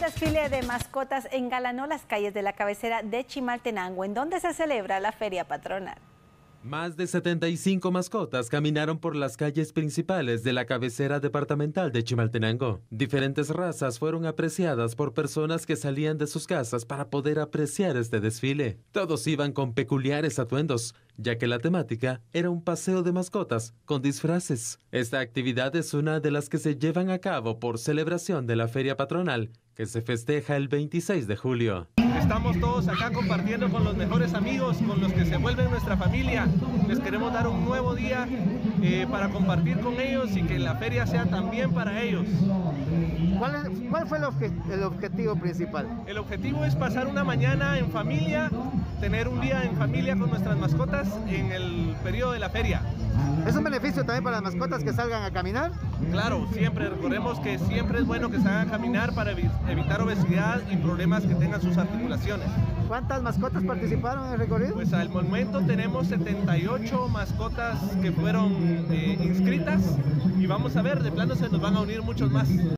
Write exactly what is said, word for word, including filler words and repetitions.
desfile de mascotas engalanó las calles de la cabecera de Chimaltenango, en donde se celebra la feria patronal. Más de setenta y cinco mascotas caminaron por las calles principales de la cabecera departamental de Chimaltenango. Diferentes razas fueron apreciadas por personas que salían de sus casas para poder apreciar este desfile. Todos iban con peculiares atuendos, ya que la temática era un paseo de mascotas con disfraces. Esta actividad es una de las que se llevan a cabo por celebración de la feria patronal, que se festeja el veintiséis de julio. Estamos todos acá compartiendo con los mejores amigos, con los que se vuelven nuestra familia. Les queremos dar un nuevo día eh, para compartir con ellos y que la feria sea también para ellos. ¿Cuál, es, cuál fue el, obje, el objetivo principal? El objetivo es pasar una mañana en familia, tener un día en familia con nuestras mascotas en el periodo de la feria. ¿Es un beneficio también para las mascotas que salgan a caminar? Claro, siempre, recordemos que siempre es bueno que salgan a caminar para evitar obesidad y problemas que tengan sus articulaciones. ¿Cuántas mascotas participaron en el recorrido? Pues al momento tenemos setenta y ocho mascotas que fueron eh, inscritas y vamos a ver, de plano se nos van a unir muchos más.